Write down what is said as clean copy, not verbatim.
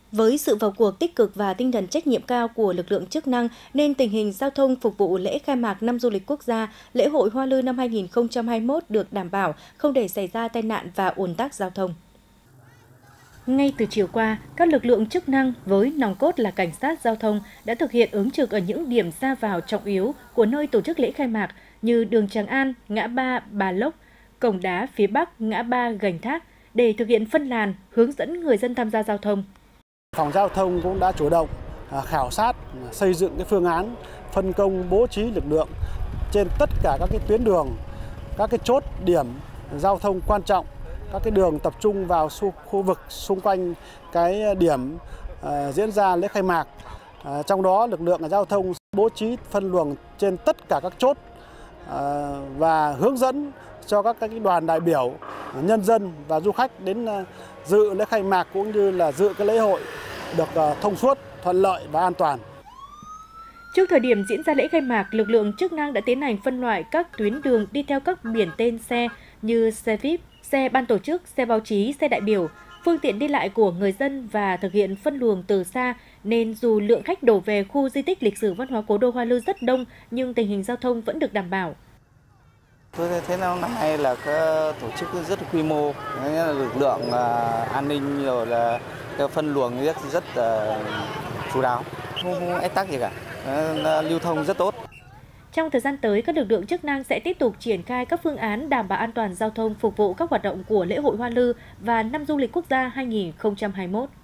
Với sự vào cuộc tích cực và tinh thần trách nhiệm cao của lực lượng chức năng nên tình hình giao thông phục vụ lễ khai mạc năm du lịch quốc gia, lễ hội Hoa Lư năm 2021 được đảm bảo, không để xảy ra tai nạn và ùn tắc giao thông. Ngay từ chiều qua, các lực lượng chức năng với nòng cốt là cảnh sát giao thông đã thực hiện ứng trực ở những điểm ra vào trọng yếu của nơi tổ chức lễ khai mạc như đường Tràng An, ngã ba Bà Lốc, cổng đá phía Bắc, ngã ba Gành Thác để thực hiện phân làn, hướng dẫn người dân tham gia giao thông. Phòng giao thông cũng đã chủ động khảo sát, xây dựng cái phương án phân công bố trí lực lượng trên tất cả các cái tuyến đường, các cái chốt điểm giao thông quan trọng, các cái đường tập trung vào khu vực xung quanh cái điểm diễn ra lễ khai mạc. Trong đó lực lượng giao thông bố trí phân luồng trên tất cả các chốt và hướng dẫn cho các cái đoàn đại biểu, nhân dân và du khách đến dự lễ khai mạc cũng như là dự cái lễ hội được thông suốt, thuận lợi và an toàn. Trước thời điểm diễn ra lễ khai mạc, lực lượng chức năng đã tiến hành phân loại các tuyến đường đi theo các biển tên xe như xe VIP, xe ban tổ chức, xe báo chí, xe đại biểu, phương tiện đi lại của người dân và thực hiện phân luồng từ xa, nên dù lượng khách đổ về khu di tích lịch sử văn hóa cố đô Hoa Lư rất đông nhưng tình hình giao thông vẫn được đảm bảo. Tôi thấy năm nay là tổ chức rất quy mô, lực lượng an ninh rồi là phân luồng rất chú đáo, không ách tắc gì cả, lưu thông rất tốt. Trong thời gian tới, các lực lượng chức năng sẽ tiếp tục triển khai các phương án đảm bảo an toàn giao thông phục vụ các hoạt động của lễ hội Hoa Lư và năm du lịch quốc gia 2021.